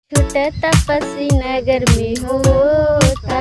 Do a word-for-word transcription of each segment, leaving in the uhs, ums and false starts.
छूटा तपसी नगर में होता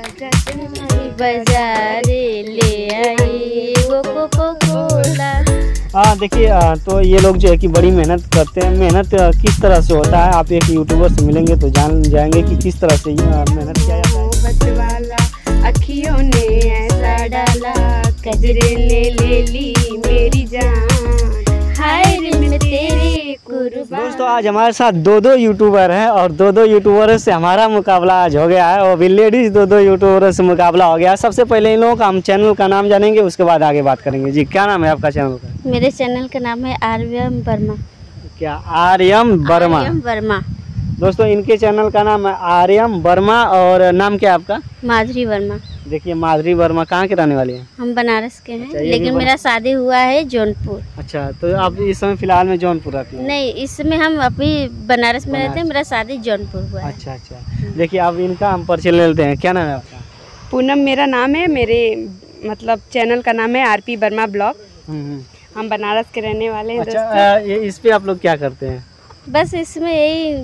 बाजारे ले आई वो कोको कोला। हाँ देखिए, तो ये लोग जो है कि बड़ी मेहनत करते हैं। मेहनत किस तरह से होता है, आप एक यूट्यूबर से मिलेंगे तो जान जाएंगे कि किस तरह से मेहनत किया जाता है। मोहब्बत वाला अखियों ने ऐसा डाला, कजरे ले ले ली मेरी जान, हाय रे मैं तेरे कुर्बान। दोस्तों आज हमारे साथ दो दो यूट्यूबर हैं और दो दो यूट्यूबरों से हमारा मुकाबला आज हो गया है और भी लेडीज दो दो यूट्यूबरों से मुकाबला हो गया। सबसे पहले इन लोगों का हम चैनल का नाम जानेंगे, उसके बाद आगे बात करेंगे। जी क्या नाम है आपका चैनल का? मेरे चैनल का नाम है आर्यम वर्मा। क्या आर्यम वर्मा? आर्यम वर्मा। दोस्तों इनके चैनल का नाम है आर्यम वर्मा और नाम क्या है आपका? माधुरी वर्मा। देखिए माधुरी वर्मा कहाँ के रहने वाली हैं? हम बनारस के हैं। अच्छा, लेकिन मेरा शादी हुआ है जौनपुर। अच्छा, तो आप इस समय फिलहाल में जौनपुर रहती हैं? नहीं, इसमें हम अभी बनारस में रहते हैं। मेरा शादी जौनपुर हुआ है। अच्छा अच्छा, देखिए अब इनका हम परिचय ले लेते हैं। क्या नाम है आपका? पूनम मेरा नाम है। मेरे मतलब चैनल का नाम है आरपी वर्मा ब्लॉग। हम बनारस के रहने वाले हैं। अच्छा, ये इस पे आप लोग क्या करते हैं? बस इसमें यही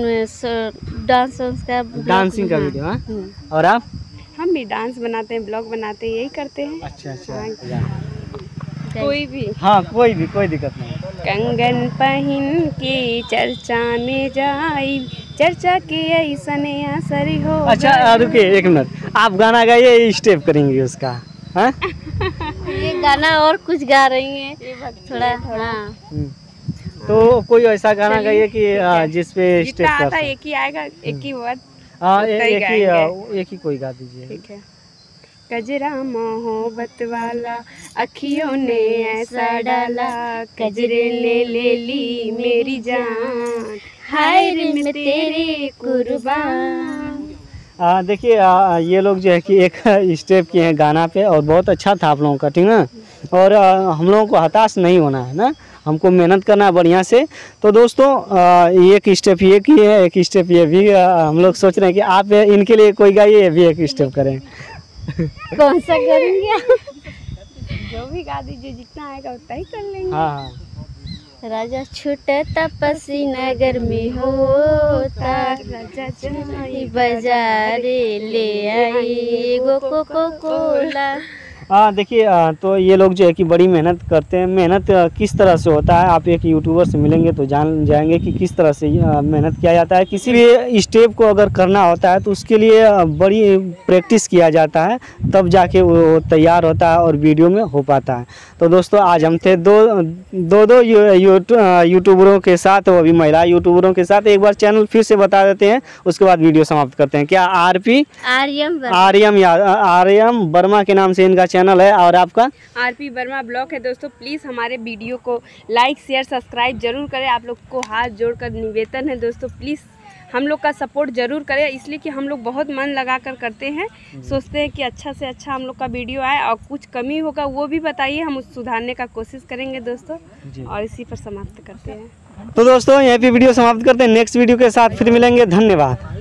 डांस का डांसिंग का वीडियो। हाँ, और आप? हम भी डांस बनाते हैं, ब्लॉग बनाते हैं, यही करते हैं। अच्छा अच्छा, हाँ, कोई भी। हाँ कोई भी, कोई दिक्कत नहीं। कंगन पहन के चर्चा में जाई, चर्चा के ऐसने असर हो। अच्छा रुकिए एक मिनट, आप गाना गाइए, स्टेप करेंगे उसका। हाँ ये गाना और कुछ गा रही है थोड़ा। हाँ तो कोई ऐसा गाना गाइए कि जिसपे स्टेप कर आता, एक ही आएगा, एक ही वर्ड। हाँ एक ही एक ही कोई गा दीजिए। ठीक है। कजरा मोहब्बत वाला अखियों ने ऐसा डाला, कजरे ले ले ली मेरी जान, हाय रे मैं तेरे कुर्बान। आ, देखिए ये लोग जो है कि एक स्टेप किए हैं गाना पे और बहुत अच्छा था आप लोगों का, ठीक ना। और आ, हम लोगों को हताश नहीं होना है ना, हमको मेहनत करना है बढ़िया से। तो दोस्तों आ, एक स्टेप ये किए है, एक स्टेप ये भी आ, हम लोग सोच रहे हैं कि आप इनके लिए कोई गाइए, ये भी एक स्टेप करें। कौन सा करेंगे? जो भी गा दीजिए, जितना आएगा उतना ही कर लेंगे। हाँ हाँ। राजा छूटा तपसी नगर में होता, राजा बाजारे ले आई वो कोको कोला। हाँ देखिए, तो ये लोग जो है कि बड़ी मेहनत करते हैं। मेहनत किस तरह से होता है, आप एक यूट्यूबर से मिलेंगे तो जान जाएंगे कि किस तरह से मेहनत किया जाता है। किसी भी स्टेप को अगर करना होता है तो उसके लिए बड़ी प्रैक्टिस किया जाता है, तब जाके वो तैयार होता है और वीडियो में हो पाता है। तो दोस्तों आज हम थे दो दो दो यूट्यूबरों के साथ, वो भी महिला यूट्यूबरों के साथ। एक बार चैनल फिर से बता देते हैं, उसके बाद वीडियो समाप्त करते हैं। क्या आर पी आर्यम आर्यम आर्यम वर्मा के नाम से इनका चैनल है और आपका? आरपी वर्मा ब्लॉग है। दोस्तों प्लीज़ हमारे वीडियो को लाइक शेयर सब्सक्राइब जरूर करें। आप लोग को हाथ जोड़कर निवेदन है दोस्तों, प्लीज़ हम लोग का सपोर्ट जरूर करें, इसलिए कि हम लोग बहुत मन लगा कर करते हैं। सोचते हैं कि अच्छा से अच्छा हम लोग का वीडियो आए, और कुछ कमी होगा वो भी बताइए, हम उस सुधारने का कोशिश करेंगे दोस्तों। और इसी पर समाप्त करते हैं। तो दोस्तों यहीं पे वीडियो समाप्त करते हैं, नेक्स्ट वीडियो के साथ फिर मिलेंगे। धन्यवाद।